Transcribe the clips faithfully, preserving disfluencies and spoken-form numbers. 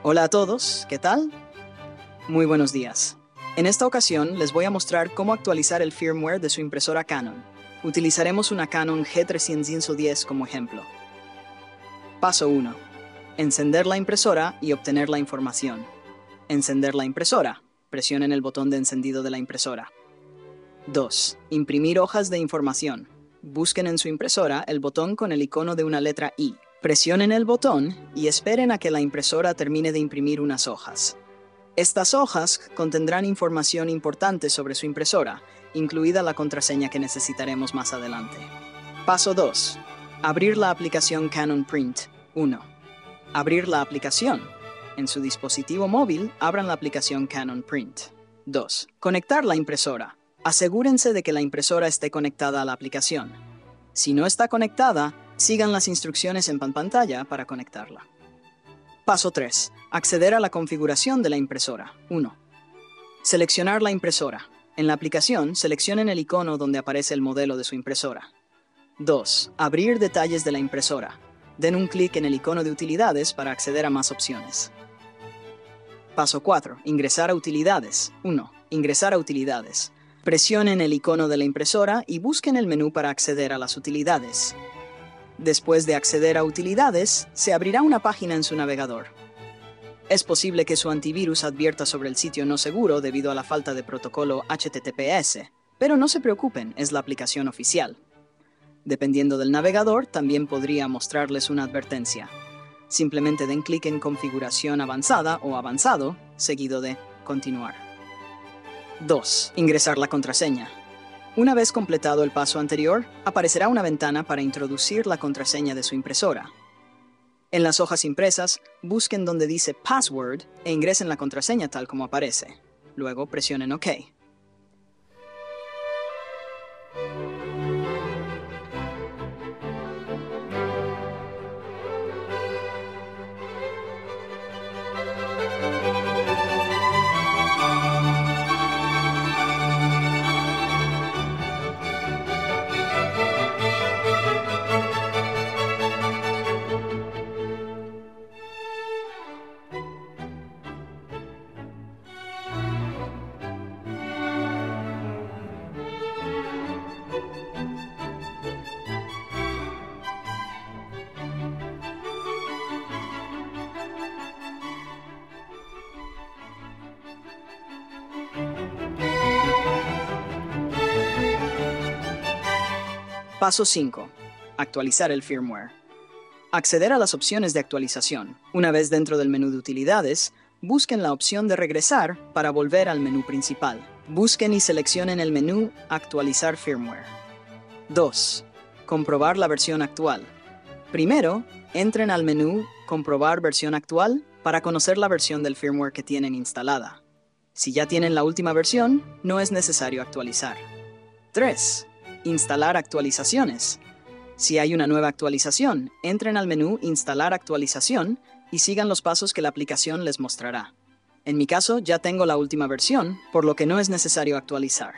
Hola a todos, ¿qué tal? Muy buenos días. En esta ocasión les voy a mostrar cómo actualizar el firmware de su impresora Canon. Utilizaremos una Canon G trescientos diez como ejemplo. Paso uno. Encender la impresora y obtener la información. Encender la impresora. Presionen el botón de encendido de la impresora. dos. Imprimir hojas de información. Busquen en su impresora el botón con el icono de una letra I. Presionen el botón y esperen a que la impresora termine de imprimir unas hojas. Estas hojas contendrán información importante sobre su impresora, incluida la contraseña que necesitaremos más adelante. Paso dos. Abrir la aplicación Canon Print. uno. Abrir la aplicación. En su dispositivo móvil, abran la aplicación Canon Print. dos. Conectar la impresora. Asegúrense de que la impresora esté conectada a la aplicación. Si no está conectada, sigan las instrucciones en pantalla para conectarla. Paso tres. Acceder a la configuración de la impresora. uno. Seleccionar la impresora. En la aplicación, seleccionen el icono donde aparece el modelo de su impresora. dos. Abrir detalles de la impresora. Den un clic en el icono de utilidades para acceder a más opciones. Paso cuatro. Ingresar a utilidades. uno. Ingresar a utilidades. Presionen el icono de la impresora y busquen el menú para acceder a las utilidades. Después de acceder a utilidades, se abrirá una página en su navegador. Es posible que su antivirus advierta sobre el sitio no seguro debido a la falta de protocolo H T T P S, pero no se preocupen, es la aplicación oficial. Dependiendo del navegador, también podría mostrarles una advertencia. Simplemente den clic en Configuración avanzada o avanzado, seguido de Continuar. dos. Ingresar la contraseña. Una vez completado el paso anterior, aparecerá una ventana para introducir la contraseña de su impresora. En las hojas impresas, busquen donde dice Password e ingresen la contraseña tal como aparece. Luego presionen OK. Paso cinco. Actualizar el firmware. Acceder a las opciones de actualización. Una vez dentro del menú de utilidades, busquen la opción de regresar para volver al menú principal. Busquen y seleccionen el menú Actualizar firmware. dos. Comprobar la versión actual. Primero, entren al menú Comprobar versión actual para conocer la versión del firmware que tienen instalada. Si ya tienen la última versión, no es necesario actualizar. tres. Instalar actualizaciones. Si hay una nueva actualización, entren al menú Instalar actualización y sigan los pasos que la aplicación les mostrará. En mi caso, ya tengo la última versión, por lo que no es necesario actualizar.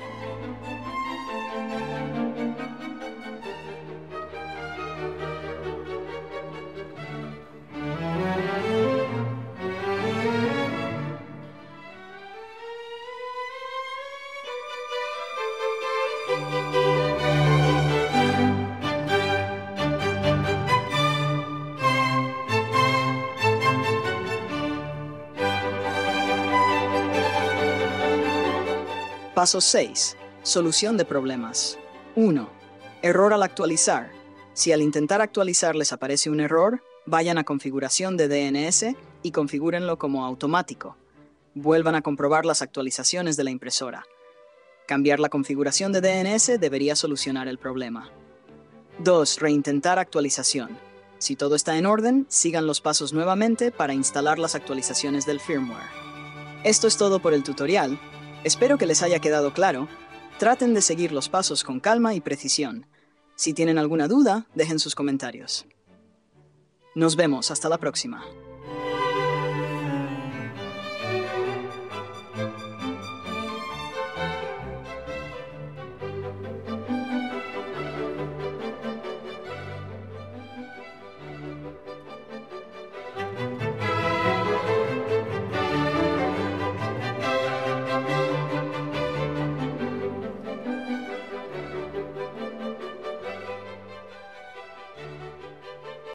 Paso seis. Solución de problemas. uno. Error al actualizar. Si al intentar actualizar les aparece un error, vayan a Configuración de D N S y configúrenlo como automático. Vuelvan a comprobar las actualizaciones de la impresora. Cambiar la configuración de D N S debería solucionar el problema. dos. Reintentar actualización. Si todo está en orden, sigan los pasos nuevamente para instalar las actualizaciones del firmware. Esto es todo por el tutorial. Espero que les haya quedado claro. Traten de seguir los pasos con calma y precisión. Si tienen alguna duda, dejen sus comentarios. Nos vemos hasta la próxima.